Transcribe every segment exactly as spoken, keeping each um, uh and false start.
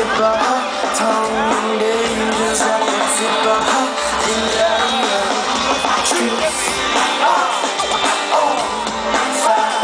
tip of her tongue, dangerous at the tip of her finger. Streets are on fire.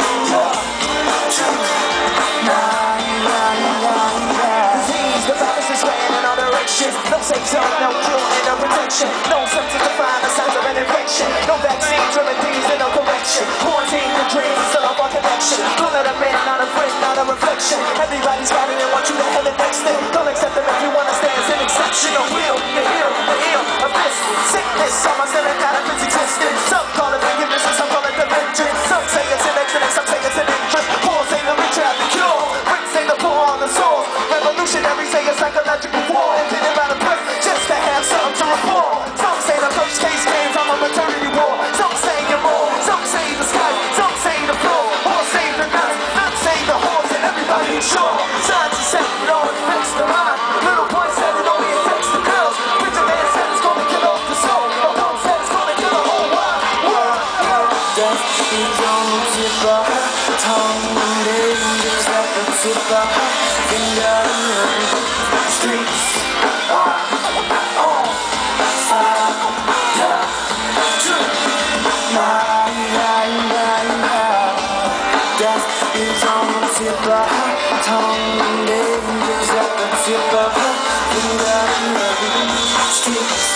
Nah, nah, nah, nah. Disease, the virus is spreading in all directions. No safe zone, no cure, and no protection. No symptoms to find the signs of an infection. No vaccines, remedies, and no correction. Quarantine, the dreams, still up our connection. Don't let a man, not a friend, not a reflection. Everybody's fighting and want you to have the next thing. Don't accept them if you wanna stay as an exception. No will, the ill, the ill of this sickness. Some are still in doubt of its existence. Some call it forgiveness and some call it dimension. Some say it's an accident, some say it's an interest. Poor say the rich have the cure. Rich say the poor on the source. Revolutionary say a psychological war. Intended by the press just to have something to report. Some say the first case came from a maternity war. Some say you're more. Some say the sky. Some say the floor. Or say the nuts. Not say the horse and everybody is sure. Science is said it all affects the mind. Little boy said it only affects the girls. Preacher man said it's gonna kill off the soul. But Paul said it's gonna kill the whole wide world. Death is on the tip of her tongue. Dangerous at the tip of her finger. Streets are on fire. Nah, nah, nah, nah. Death is on the tip of her tongue. Dangerous at the tip of her finger. Streets